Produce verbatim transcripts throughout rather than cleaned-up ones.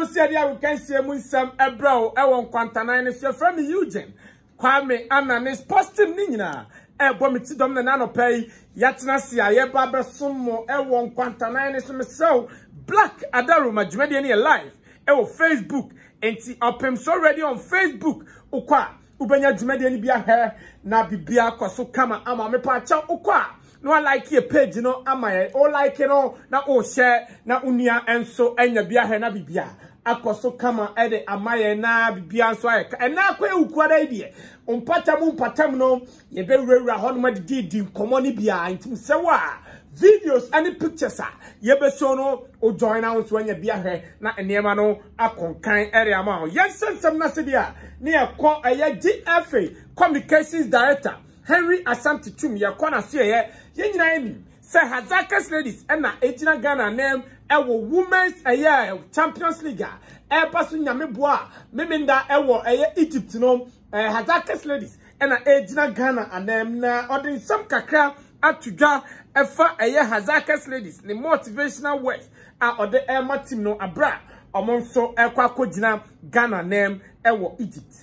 Mama said, I can see a some a bro, I won't quantanine is your friend Eugene. Kwame Anna is posting Nina. A bomity dom the nano pay, Yatnasi, I baba sumo, I won't quantanine is so black Adaru, my Jumedian alive. Ewo Facebook, enti opem so ready on Facebook. Ukwa, ubenya Jumedian be a hair, na bibia kwaso kama ama me pacha ukwa. No, I like your page, you know, am I? Or like, you know, na o share, na unia, and so, and your beer, and a bibia. Akoso kama, ede, amaye, na bibia, so I, and na kwe ukwa idea. Um patamu, patamno, ye be rera, honma did, commoni bia, intim sewa. Videos, any pictures, ye be sono, o join out when ye beer here, na enemano, a conkind area amount. Yes, some nasidia, near call a ye D F A, Communications Director. Henry Asante Tum ya kwana sie ye ye nyina emi say Hazakas ladies and na ejina Ghana name ewo women's eye Champions League e paso nyame boa memenda ewo eye Egypt no Hazakas ladies and na ejina Ghana anem na odin some kakra atudwa efa eye Hazakas ladies ni motivational words a ode e team no abra omonso ekwa kogina Ghana name ewo Egypt.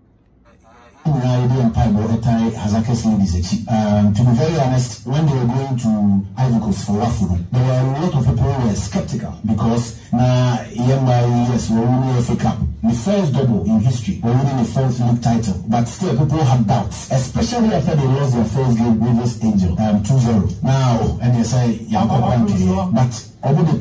Hazakas ladies. Um, to be very honest, when they were going to Ivory Coast for Wafuru, there were a lot of people who were skeptical because na yes, we were winning F A Cup, the first double in history, we were winning the fourth league title, but still people had doubts, especially after they lost their first game, Rivers Angel, um, two zero. Now, and they say, yeah, but over the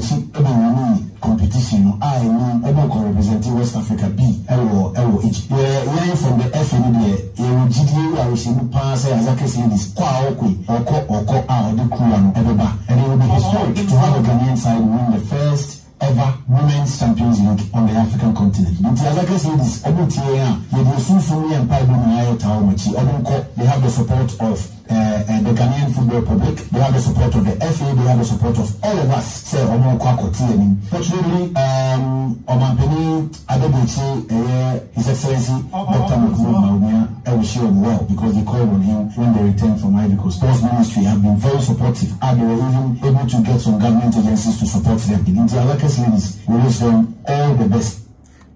tour, competition, I mean, everyone representing West Africa B, L O H. Yeah, from the F A D, you G D U, I wish you pass Hazakas ladies, Kwa Okwe, Oko, Oko, Ah, the Kulan, Ebeba, and it will be historic to have a Ghanaian side win the first ever Women's Champions League on the African continent. But Hazakas ladies, Obutia, Yedu and Paibu Naya Taomachi, Obunko, they have the support of Uh, uh, the Ghanaian Football Republic, they have the support of the F A, they have the support of all of us. Say, Omo Kwakoti, I mean, fortunately, um, Omampeni Adebuchi, uh, His Excellency, Doctor Mokmo Maumia, I wish him well because they called on him when they returned from Ivory Coast. Sports Ministry have been very supportive, and they were even able to get some government agencies to support them. In the Hazakas ladies, we wish them all the best.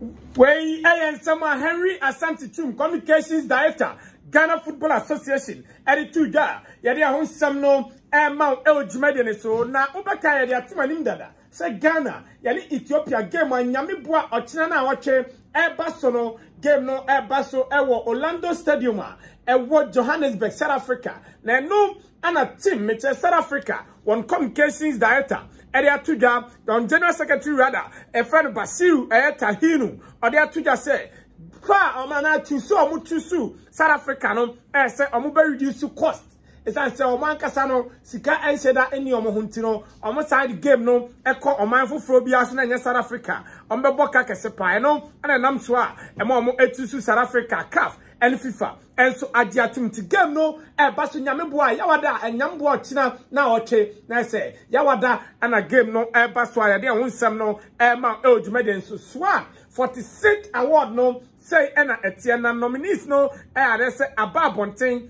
Way I am someone Henry Asante Tum, Communications Director. Ghana Football Association, editor da, yadi ahun samno, eh, mount el jumedian so, na ubaka yadi atuma nimdada, say Ghana, yadi Ethiopia game, and Yamibua, or China, wache, eh, basono, game no, eh, baso, eh, Orlando Stadium, eh, what Johannesburg, South Africa, na no, and a team, which is South Africa, one Communications Director, Edia Tuja, the General Secretary rather, a friend Basiru, eh, Tahinu, or their Tuja say, Kwa omana chusu omu chusu South Africa no eh say omu be reduce cost. It's an say oman kasa no sika ensheda eni omu hunti no omu side game no eko oman foforo bia so na nya South Africa. Omu be boka kese pa no ana nam so a ema omu etusu South Africa C A F and FIFA. And so ajiatum ti game no e baso nyame boa yawada enyam boa china na oche na say yawada ana game no e baso ya de hunsam no e ma e odumeden so swa forty-sixth award no say ena etiana nominees no e are say ababonten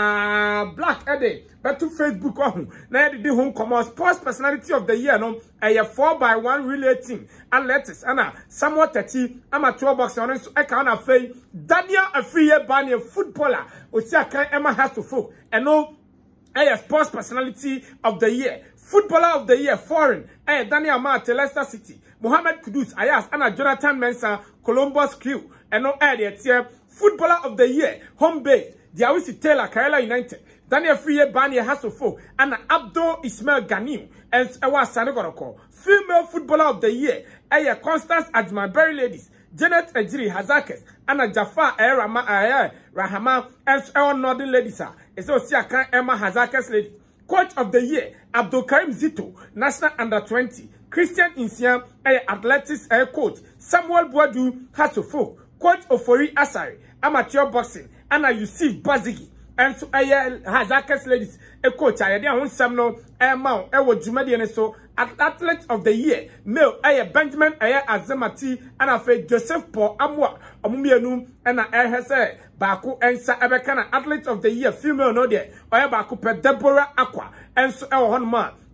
na black ede but to Facebook oh na e di home come sports personality of the year no e four by one relay team athletics ana Samuel thirty amateur boxing on so e ka na fei Daniel Afriye Bani footballer osi akan Emma has to folk and no e sports personality of the year footballer of the year foreign e Daniel Amate Leicester City Mohamed Kudus Ayas and Jonathan Mensah Columbus Crew and no area tier footballer of the year home base Diawisi Taylor Kerala United Daniel Friye Bani Hasofo and Abdul Ismail Ganiu and Ewa Sanogoroko female footballer of the year Aya Constance Ajmanberry ladies Janet Ejiri Hazakas and Jafar Rama Aya Rahama and Ewa Northern ladies is Osiaka Emma Hazakas lady coach of the year Abdul Karim Zito national under twenty Christian Insiam, athletics air coach, Samuel Boadu Hasofo, coach Ofori Asari, amateur boxing, and Yusuf Bazigi, and so I Hazakas ladies, a coach, I didn't want some no, a mount, a what Jumadian so, athlete of the year, male, I Benjamin, I Azamati, and I fed Joseph Paul Amwa, Omumianum, and I has said, Baku and Sa Abekana, athlete of the year, female no there, or Baku per Deborah Aqua, and so our one man.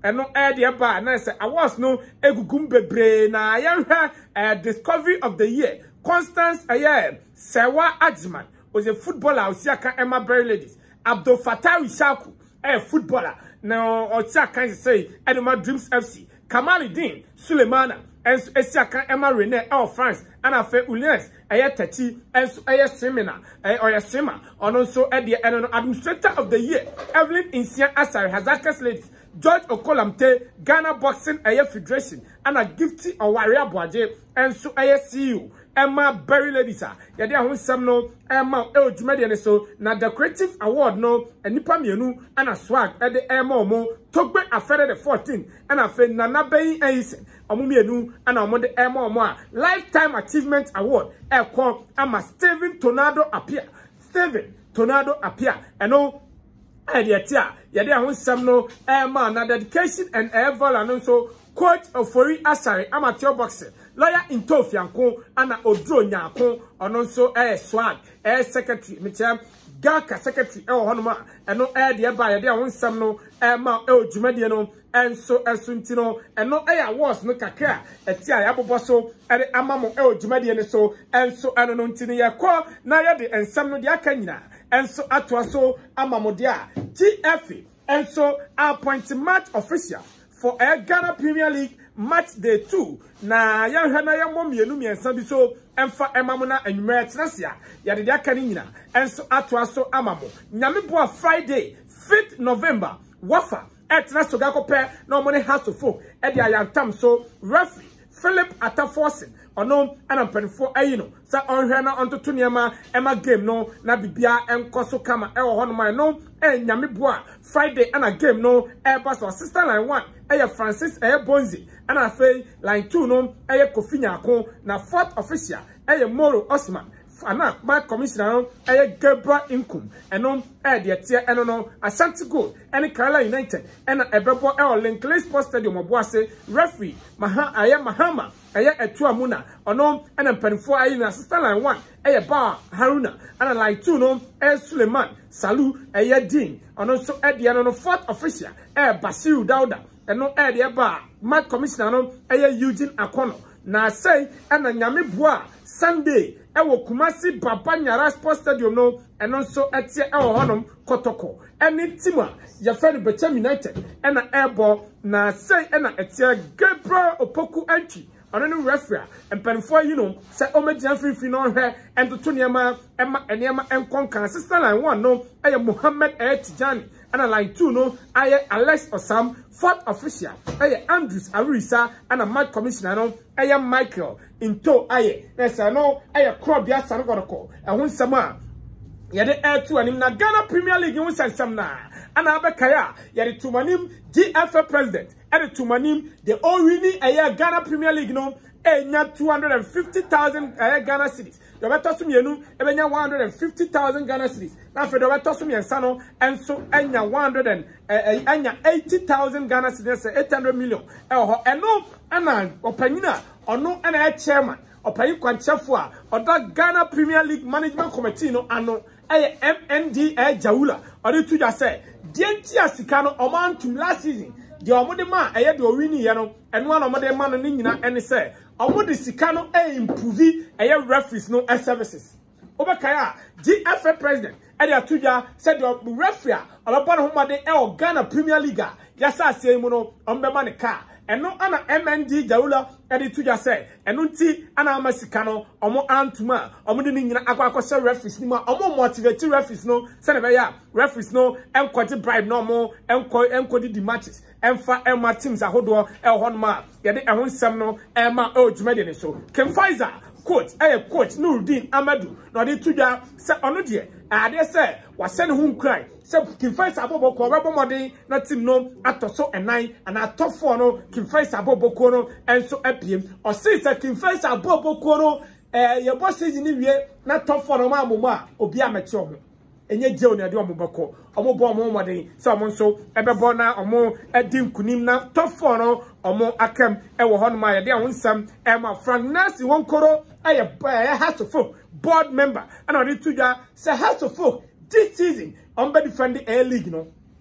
eno e de ba na say awards no egugum bebre na yenhwe uh, discovery of the year. Constance aye Sewa Ajman was a footballer Osiaka Emma Berry Ladies. Abdul Fattah Ishaku a footballer now Osiaka say Edema Dreams F C. Kamaluddin Sulemana and Osiaka Emma Rene of France and Afe Uliens aye Tati and aye Semina or a swimmer and also at the administrator of the year Evelyn Insia Asari Hazakas Ladies. George Okolamte, Ghana Boxing Aye Federation, and a gifty or warrior boaje, and so Aye C E O, Emma Berry Ladies. Yadi ahun sam no, Emma El Jumedian so, na the creative award no, and Nipa Mienu, and a swag at the Emma Mo, Togbe Afere the fourteen, and a fe Nana Bay Aisen, Amumienu, and a Monde Emma Mo, Lifetime Achievement Award, Elko, Ama Steven Tornado appear, Steven Tornado appear, and no. Ediatia, yadi ahun sam no, eh man, na dedication and ever and so coach of Fori Asari, amateur boxer, lawyer in Tofianko, and Odro Nyanko, and so eh swag, eh secretary, Micham, Gaka secretary, eh honoma, and no eh dear by yadi ahun sam no, eh man, eh Jumediano, and so eh Suntino, and no eh awards no kaka, etia yaboboso, eh amamo eh Jumediano so, and so anontini ya kwa, na yadi and sam no dia kanyina. And so atwaso amamodia G F E and so appoint match official for a Ghana Premier League match day two na yan hana ya momienu miensa bi so emfa emamuna enwuma tenasia ya de aka ni nyina and so atwaso amamo nyame boa Friday fifth November wafa etna ga kope na omone house of folk e de ayantam so referee Philip Ataforsen ono anampanfo ayino sa onhwe na ontoto niema ema game no na bibia enkoso kama e wo hono man no e nyame boa Friday ana game no e pass sister line one e Francis e Bonzi ana fei line two no e Kofi Nyako na fourth official e Moro Osman ana my commissioner no e Gabriel Inkum eno e de tie eno no Ashanti Gold ene Kerala United ena ebebo e o Linkley Sports Stadium oboase referee maha aye Mahama aye etu amuna ono ena mpanfo ayi na sister line one aye Ba Haruna ana line two no e Suleiman Salu aye Dean ono so e de no fourth official e Basiru Dauda eno e de ba my commissioner no aye Eugene Akono na say ena nyame boa Sunday ewo Kumasi Baba Nyara Sports Stadium no eno so etie ewo honom Kotoko eni tima ya fere Bechem United ena airball na say ena etie Gabriel Opoku Anchi ono no referee empanfo yi no say omagina free no hwe entoto niema ema eniema enkonkan sister line one no aye Muhammad E Tijani ana line two no aye Alex Osam fourth official aye Andrews Arisa ana match commissioner no aye Michael Into aye nesa no aye Krobia Sangodoko ehun sama yade air two anim na Ghana Premier League won sansam na ana abekaya yade tumanim G F A president and tumanim the owini aye Ghana Premier League no enya two hundred fifty thousand aye Ghana cedis the better sum yenu ebenya one hundred fifty thousand Ghana cedis na fe the better sum yensa no enso enya one hundred and enya eighty thousand Ghana cedis eight hundred million e ho eno ana opanyina ono ana chairman opayi kwanchefo a oda Ghana Premier League Management Committee no ano aye M N D A Jaula odi tuja say dienti asika no omantum last season the omode ma aye de owini ye no eno ana omode ma no nyina ene say omode sika no e improve aye referees no services obekaya G F A president ade atuja said the referee ababa no homade e o Ghana Premier League yasa asem no ombema ne car eno ana M N D Jaula ade tuja say eno nti ana amasika no omo antuma omo de nyina akwa akwa referees ni ma omo motivate referees no say na be ya referees no enkoje bribe no omo enko enkodi di matches emfa emma teams ahodo e ho no ma yade ehon nsem no emma o djumade ne so Ken Pfizer coach eh coach Nurudeen Amadu no de tuja say ono de ade say wa send hu nkran say Ken Pfizer aboboko obebo modern na team no atoso enan and atofo no Ken Pfizer aboboko no enso apiem o say say Ken Pfizer aboboko no eh ye boss season ni wie na tofo no ma amomo a obi ameche omo enye je oni ade omo boko omo bo omo modern say omo nso ebebo na omo edi nkunim na tofo no omo akam e wo ho no ma ye de ahun sam e ma Frank Nasi Wonkoro aye House of Folk board member and on the tuja say House of Folk this season on be defend the A League no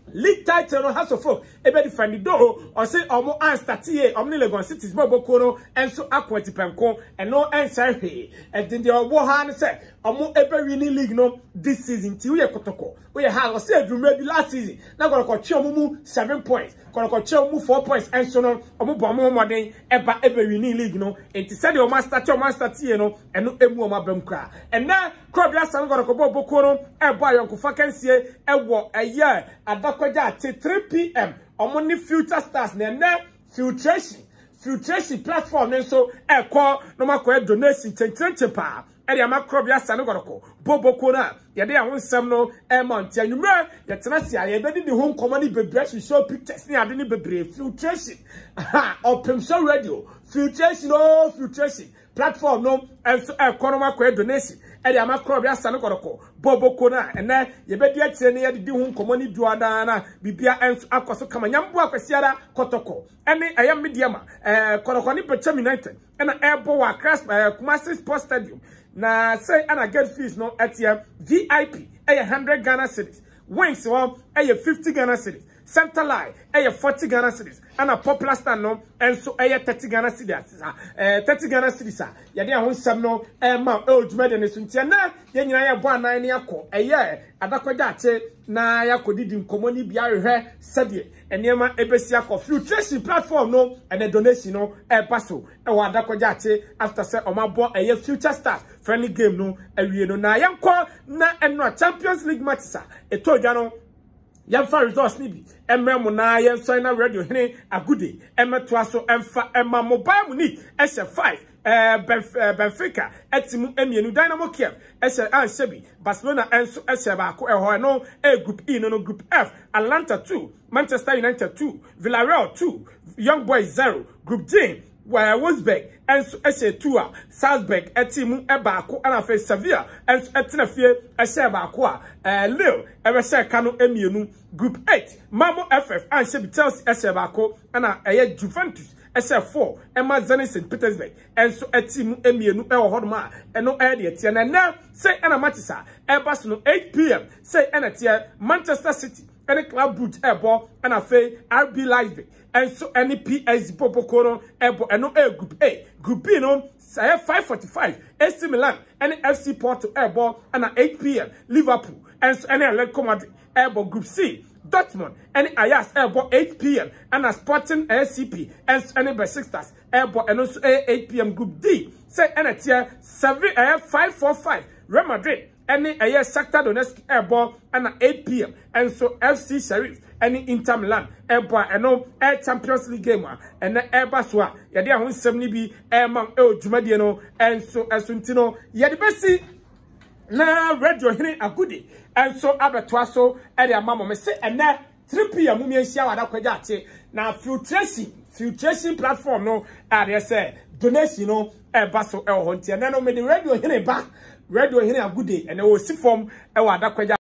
league title no House of Folk ebe defend do or say omo an start here omni Legon Cities boboko no enso akwati penko eno ensa hwe edin de owo ha ne say omo ebe winning league no this season ti we kotoko we ha o say adwuma bi last season na go ko twe omo mu seven points ko ko twe omo four points enso no omo bo omo moden eba ebe winning league no enti say de omo start omo start here no eno emu omo abam kra ena Krobia san go ko boboko no ebo ayonko vacancy ewo eye adakwaja at three p m omo ni Future Stars na na filtration filtration platform nso ekọ no makọ donation chenchen pa eri ama Krobia san go ko boboko na ye de ahun sam no e mount anwumra ye tena sia ye be di ho nkomo ni bebre show pictures ni ade ni bebre filtration ha open so radio filtration oh filtration platform no enso ekọ no makọ donation eri ama Krobia san go ko boboko na ene ye be di akire ne ye di ho nkomo ni duada na bibia enso akoso kama nyambo akwasiara kotoko ene ayam mediama eh koroko ni Pecham United ena ebo wa Cras Kumasi Sports Stadium na say ana get fees no atia V I P eh one hundred Ghana cedis wings one eh fifty Ghana cedis center line eh forty Ghana cedis ana popular stand no enso eh thirty Ghana cedis eh thirty Ghana cedis a ye de ahun sam no eh ma e odwuma de ne suntia na ye nyina ye bo anan ne akọ eh adakwaja ache na yakodidi nkomo ni bia hwehwe sede eniema ebesi akọ filtration platform no and donation no e paso e wa adakwaja ache after say omabo eh Future Stars friendly game no awie no na yankọ na eno Champions League matches e todwa no yamfa results ni bi emremo na yenso na radio hene agude emeto aso emfa emma mobile money ese five eh Benfica etimu emienu Dynamo Kiev ese Ansebi Barcelona enso ese ba ko eho no e group E no no group F Atlanta two Manchester United two Villarreal two Young Boys zero group G Wolfsburg enso ese two a Salzburg etimu e ba ko ana fe Sevilla enso etena fie ese ba ko a eh Lille ebe se kanu emienu group eight Mamo F F Ansebi Chelsea ese ba ko ana eye Juventus S F four Emma Zenit Saint Petersburg enso etimu emienu e wo hodoma eno e de tie na na say ena matisa e bas no eight p m say ena tie Manchester City ene Club Brugge ebo ena fe R B Leipzig enso ene P S G Popokoro ebo eno e group A group B no say five forty-five A C Milan ene F C Porto ebo ena eight p m Liverpool enso ene Atletico Madrid ebo group C Dortmund and Ajax ebo eight p m and a Sporting S C P and any Besiktas ebo and also eight p m group D say and a tier seven five four five Real Madrid any a year Shakhtar Donetsk ebo and eight p m and so F C Sheriff any Inter Milan ebo and no air Champions League game and the Airbuswa yade ahun seventy bi emam e odwumade no and so asuntino yade besi na radio hene agudi enso abetwa so e de amamo me se ene three p m mu ehia wada kwaja ache na filtration filtration platform no ade say donation no e ba so e ho ntia na no me de radio hene ba radio hene agudi ene wo si form e wada kwaja